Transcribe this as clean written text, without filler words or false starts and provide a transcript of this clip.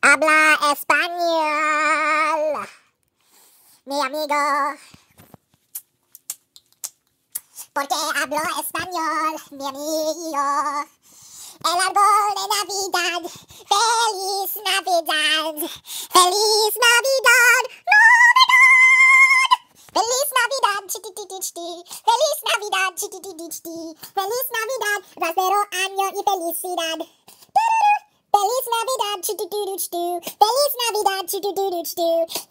Habla español, mi amigo. Porque hablo español, mi amigo. El árbol de Navidad, feliz Navidad, feliz Navidad, Navidad. Feliz Navidad, feliz Navidad, feliz Navidad, próspero año y felicidad. Feliz Navidad, feliz Navidad,